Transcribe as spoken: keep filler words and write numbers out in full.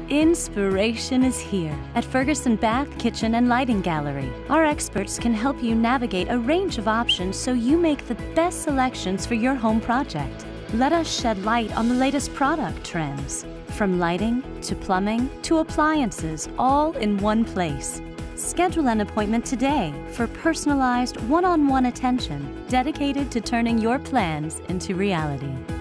Inspiration is here at Ferguson Bath, Kitchen, and Lighting Gallery. Our experts can help you navigate a range of options so you make the best selections for your home project. Let us shed light on the latest product trends, from lighting to plumbing to appliances, all in one place. Schedule an appointment today for personalized one-on-one attention dedicated to turning your plans into reality.